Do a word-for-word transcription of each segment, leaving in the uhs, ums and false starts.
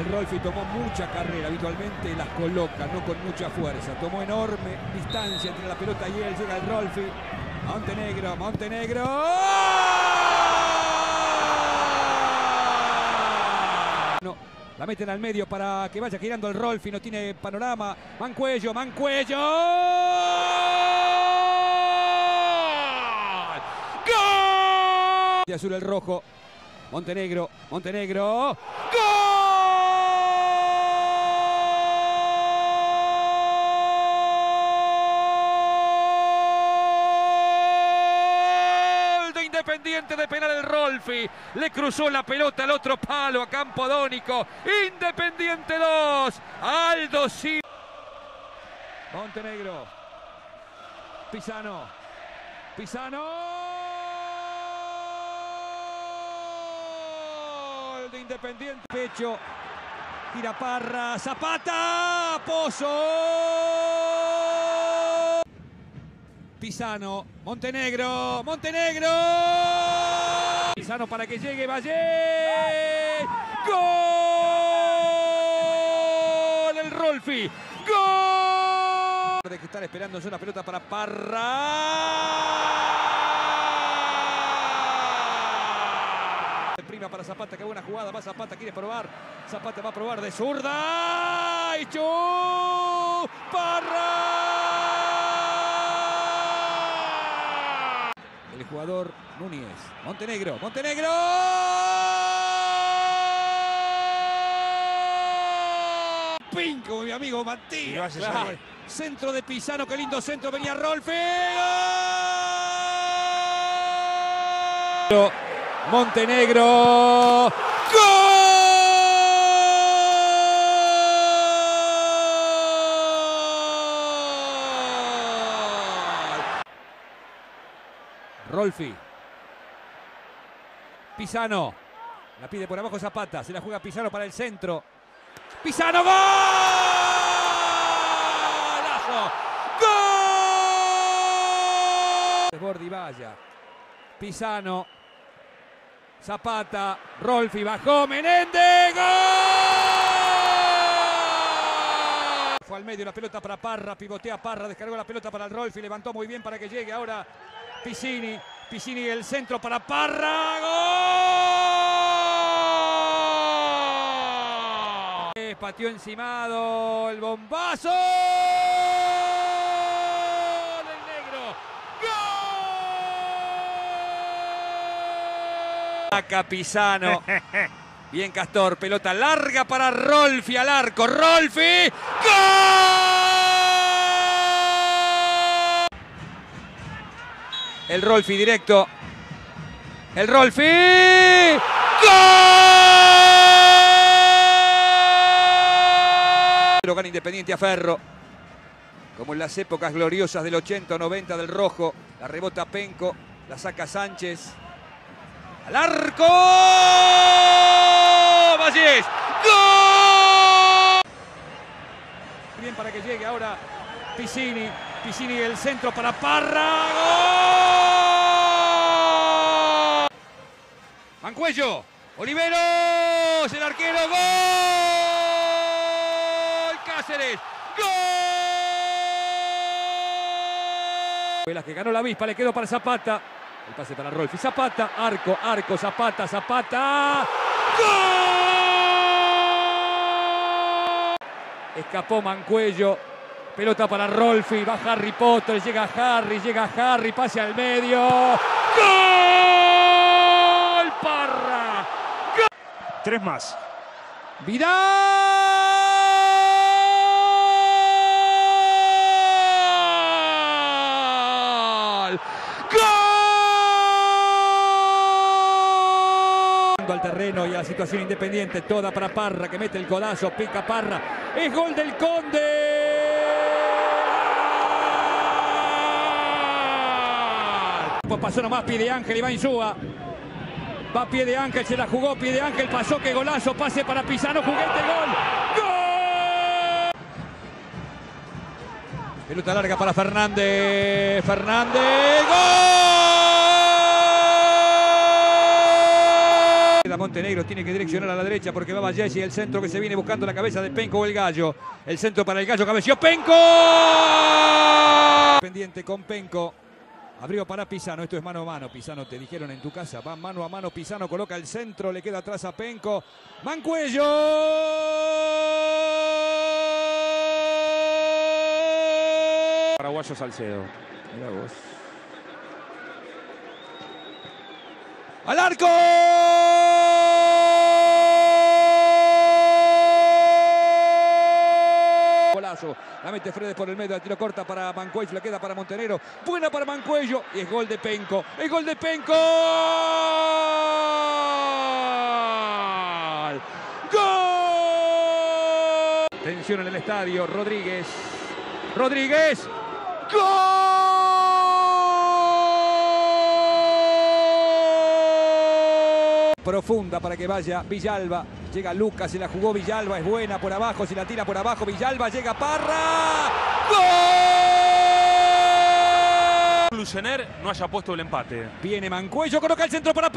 El Rolfi tomó mucha carrera, habitualmente las coloca, no con mucha fuerza. Tomó enorme distancia entre la pelota y él. Llega el Rolfi. Montenegro, Montenegro. No, la meten al medio para que vaya girando el Rolfi. No tiene panorama. Mancuello, Mancuello. ¡Gol! De azul el rojo. Montenegro, Montenegro. ¡Gol! De Independiente de penal el Rolfi. Le cruzó la pelota al otro palo a Campodónico. Independiente dos. Aldo sí. Montenegro. Pisano. Pisano. De Independiente, pecho, tira Parra, Zapata, Pozo, Pisano, Montenegro, Montenegro, Pisano para que llegue Valle, gol, el Rolfi, gol, de que estar esperando una pelota para Parra. Prima para Zapata, qué buena jugada, va Zapata, quiere probar, Zapata va a probar de zurda, y ¡chu! ¡Parra! El jugador Núñez, Montenegro, Montenegro. Pinco, mi amigo Matías. Claro. Centro de Pisano, qué lindo centro, venía Rolfi. ¡Gol! Montenegro. ¡Gol! Rolfi. Pisano. La pide por abajo Zapata. Se la juega Pisano para el centro. Pisano. ¡Gol! ¡Gol! Bordi vaya. Pisano. Zapata, Rolfi, bajó, Menéndez, ¡gol! Fue al medio la pelota para Parra, pivotea Parra, descargó la pelota para el Rolfi, levantó muy bien para que llegue ahora Piscini, Piscini el centro para Parra, ¡gol! Pateó encimado, el bombazo. Pisano. Bien Castor, pelota larga para Rolfi al arco. Rolfi. ¡Gol! El Rolfi directo. El Rolfi. ¡Gol! Gana Independiente a Ferro. Como en las épocas gloriosas del ochenta o noventa del rojo. La rebota Penco. La saca Sánchez. ¡Al arco! ¡Vallés! ¡Gol! Bien para que llegue ahora Piscini. Piscini el centro para Parra. ¡Gol! Mancuello. Oliveros. El arquero. ¡Gol! Cáceres. ¡Gol! La que ganó la avispa. Le quedó para Zapata. El pase para Rolfi. Zapata, arco, arco, Zapata, Zapata. ¡Gol! Escapó Mancuello. Pelota para Rolfi. Va Harry Potter. Llega Harry, llega Harry. Pase al medio. ¡Gol! Parra. ¡Gol! Tres más. Vidal. Al terreno y a la situación Independiente, toda para Parra que mete el codazo, pica Parra, es gol del Conde. Pues pasó nomás pie de Ángel, Iván Insúa, va pie de Ángel, se la jugó pie de Ángel, pasó, que golazo, pase para Pisano, juguete, gol, gol. Pelota larga para Fernández, Fernández, gol. Montenegro, tiene que direccionar a la derecha porque va Vallesi, el centro que se viene buscando la cabeza de Penco o el Gallo. El centro para el Gallo, cabeció Penco. Pendiente con Penco. Abrió para Pisano, esto es mano a mano. Pisano, te dijeron en tu casa, va mano a mano. Pisano coloca el centro, le queda atrás a Penco. Mancuello. Paraguayo Salcedo. Mirá vos. ¡Al arco! Golazo. La mete Fredes por el medio, el tiro corta para Mancuello, le queda para Montenegro. Buena para Mancuello y es gol de Penco. ¡El gol de Penco! ¡Gol! Tensión en el estadio. Rodríguez. Rodríguez. ¡Gol! Profunda para que vaya Villalba. Llega Lucas, se la jugó Villalba, es buena por abajo, si la tira por abajo Villalba, llega Parra. ¡Gol! Lucener no haya puesto el empate. Viene Mancuello, coloca el centro para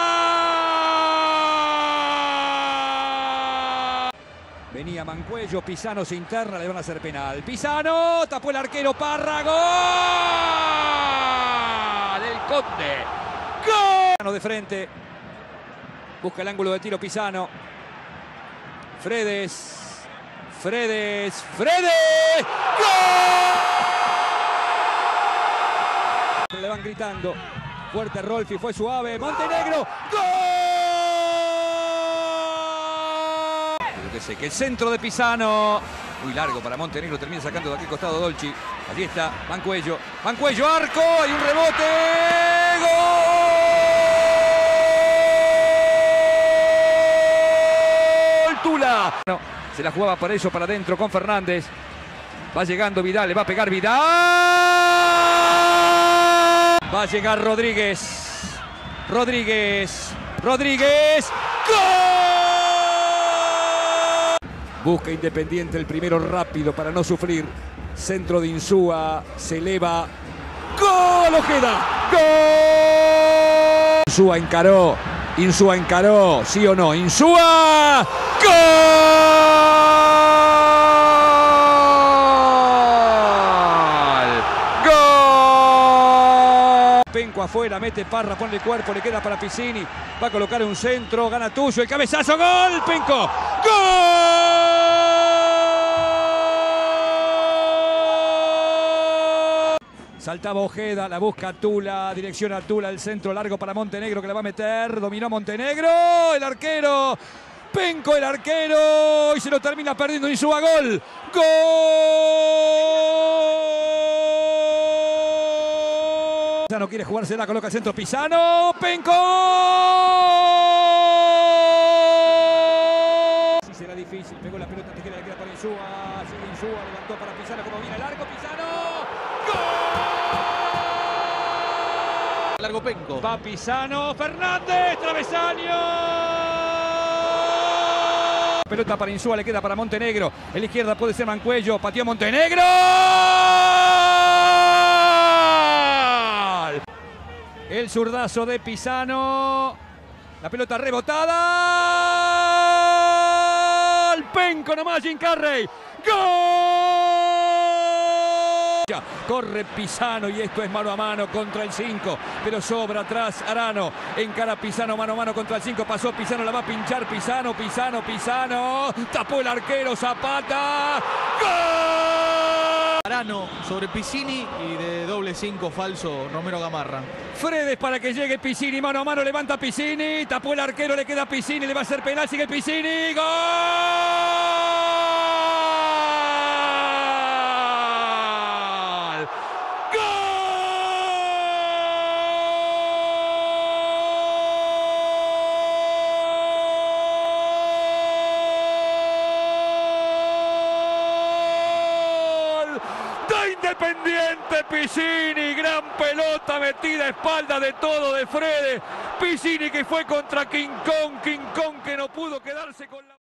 Parra. Venía Mancuello, Pisano se interna, le van a hacer penal. Pisano, tapó el arquero Parra, ¡gol! Del Conde. ¡Gol! De frente. Busca el ángulo de tiro Pisano. Fredes. Fredes. Fredes. ¡Gol! Le van gritando. Fuerte Rolfi, fue suave. Montenegro. ¡Gol! Yo que sé, que el centro de Pisano. Muy largo para Montenegro. Termina sacando de aquel costado Dolci. Allí está Mancuello. Mancuello, arco. Y un rebote. ¡Gol! Tula. No, se la jugaba para eso, para adentro con Fernández. Va llegando Vidal, le va a pegar Vidal. Va a llegar Rodríguez. Rodríguez. Rodríguez. ¡Gol! Busca Independiente el primero rápido para no sufrir. Centro de Insúa. Se eleva. ¡Gol! Ojeda. ¡Gol! Insúa encaró. Insúa encaró. ¿Sí o no? Insúa. ¡Gol! ¡Gol! Penco afuera, mete Parra, pone el cuerpo, le queda para Piscini. Va a colocar un centro, gana Tuyo, el cabezazo, ¡gol! Penco. ¡Gol! Saltaba Ojeda, la busca Tula, dirección a Tula, el centro largo para Montenegro que la va a meter. Dominó Montenegro, el arquero. Penco, el arquero, y se lo termina perdiendo Insúa. Gol. Gol. Pisano quiere jugársela, coloca el centro Pisano. Penco. Sí, será difícil. Pegó la pelota, tijera, le queda para Insúa. Sigue Insúa, levantó para Pisano, como viene el arco. Pisano. Gol. Largo Penco. Va Pisano. Fernández, travesaño. Pelota para Insúa, le queda para Montenegro. En la izquierda puede ser Mancuello. Pateó Montenegro. El zurdazo de Pisano. La pelota rebotada. El Penco nomás, Jim Carrey. ¡Gol! Corre Pisano y esto es mano a mano contra el cinco, pero sobra atrás Arano, encara Pisano mano a mano contra el cinco, pasó Pisano, la va a pinchar Pisano, Pisano, Pisano, tapó el arquero Zapata. ¡Gol! Arano sobre Piscini y de doble cinco falso Romero Gamarra. Fredes para que llegue Piscini, mano a mano, levanta Piscini, tapó el arquero, le queda Piscini, le va a hacer penal, sigue Piscini. ¡Gol! Independiente Piscini, gran pelota metida a espalda de todo de Fredes. Piscini que fue contra King Kong, King Kong que no pudo quedarse con la...